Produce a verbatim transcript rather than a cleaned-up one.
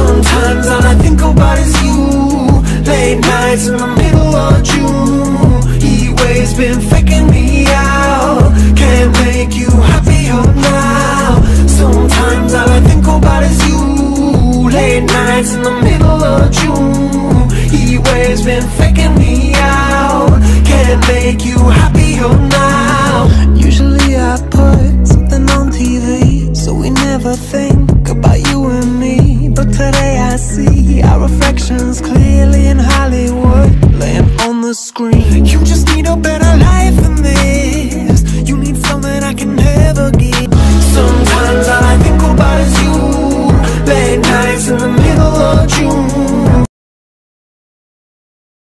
Sometimes all I think about is you. Late nights in the middle of June. Heat waves been faking me out.